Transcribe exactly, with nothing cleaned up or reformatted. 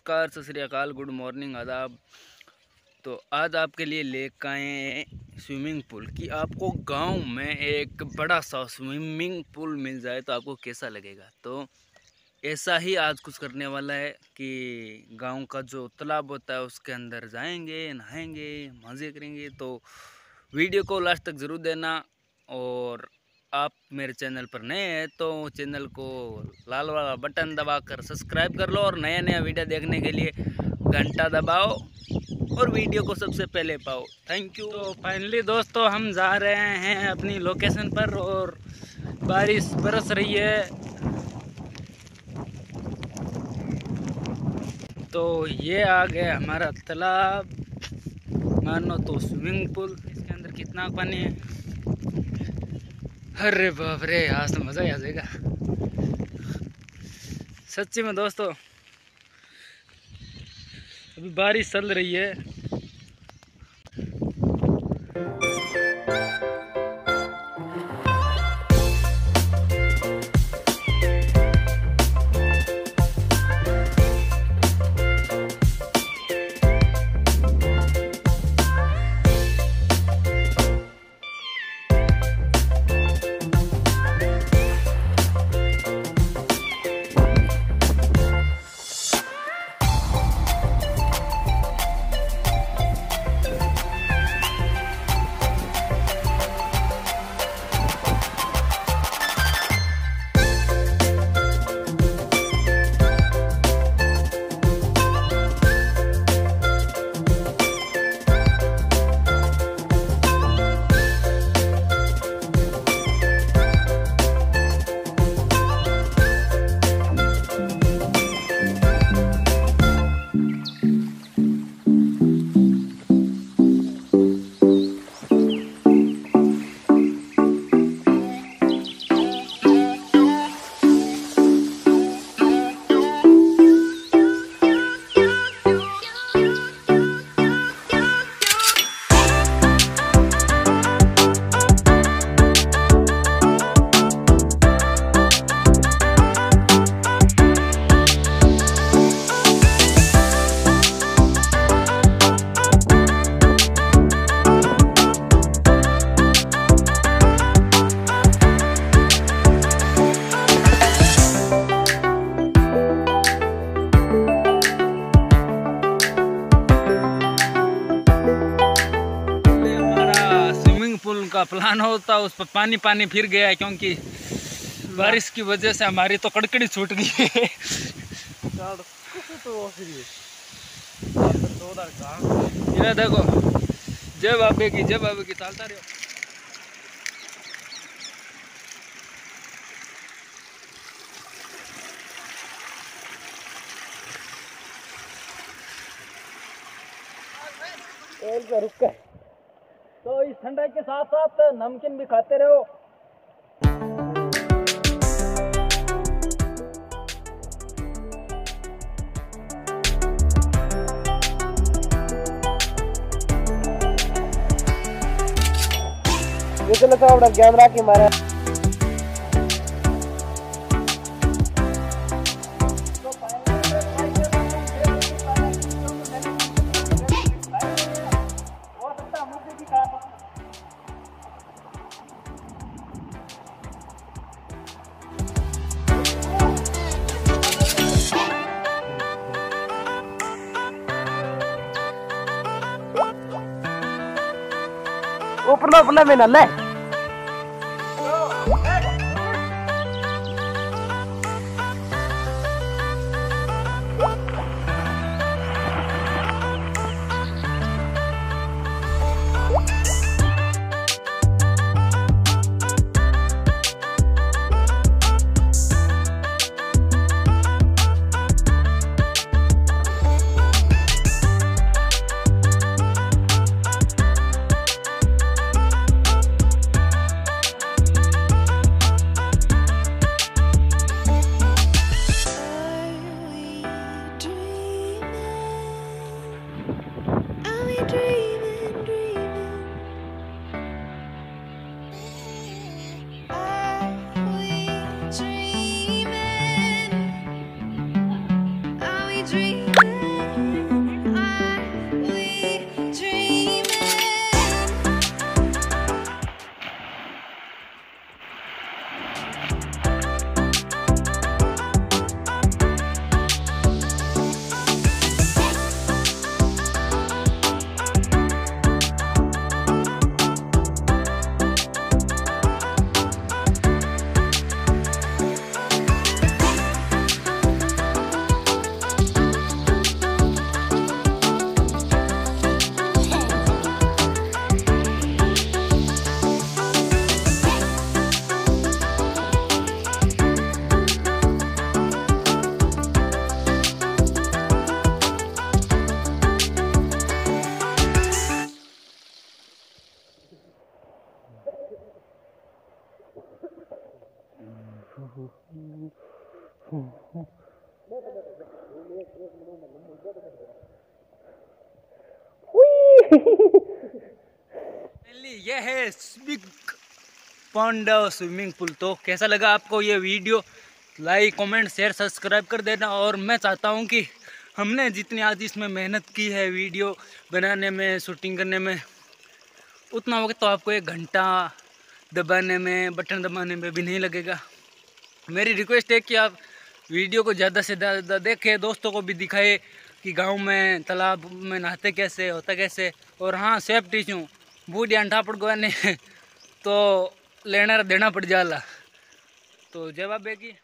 नमस्कार, सत श्री अकाल, गुड मॉर्निंग, आदाब। तो आज आपके लिए लेकर आए हैं स्विमिंग पूल कि आपको गांव में एक बड़ा सा स्विमिंग पूल मिल जाए तो आपको कैसा लगेगा। तो ऐसा ही आज कुछ करने वाला है कि गांव का जो तालाब होता है उसके अंदर जाएंगे, नहाएंगे, मज़े करेंगे। तो वीडियो को लास्ट तक ज़रूर देना। और आप मेरे चैनल पर नए हैं तो चैनल को लाल वाला बटन दबाकर सब्सक्राइब कर लो और नया नया वीडियो देखने के लिए घंटा दबाओ और वीडियो को सबसे पहले पाओ। Thank you. तो फाइनली दोस्तों हम जा रहे हैं अपनी लोकेशन पर और बारिश बरस रही है। तो ये आ गया हमारा तालाब, मानो तो स्विमिंग पूल। इसके अंदर कितना पानी है, अरे बाप रे, आज तो मज़ा ही आ जाएगा सच्ची में दोस्तों। अभी बारिश चल रही है। पुल का प्लान होता उस पर पानी पानी फिर गया है क्योंकि बारिश की वजह से हमारी तो कड़कड़ी छूट गई है। ये देखो, जय बाबे की जय बाबे की चलता रहो। एक रुक के तो इस ठंडाई के साथ साथ नमकीन भी खाते रहो। ये तो थोड़ा ज्ञान रखी मारा। ऊपर ऊपर में नल्ले ये है बिग पॉन्ड स्विमिंग पूल। तो कैसा लगा आपको ये video? Like comment share subscribe कर देना। और मैं चाहता हूँ कि हमने जितनी आज इसमें मेहनत की है वीडियो बनाने में, शूटिंग करने में, उतना वक्त तो आपको एक घंटा दबाने में, बटन दबाने में भी नहीं लगेगा। मेरी रिक्वेस्ट है कि आप वीडियो को ज़्यादा से ज़्यादा देखें, दोस्तों को भी दिखाए कि गांव में तालाब में नहाते कैसे, होता कैसे। और हाँ, सेफ्टी छूँ बूढ़ी अंठा पड़ गया ने तो लेना देना पड़ जाला। तो जवाब है कि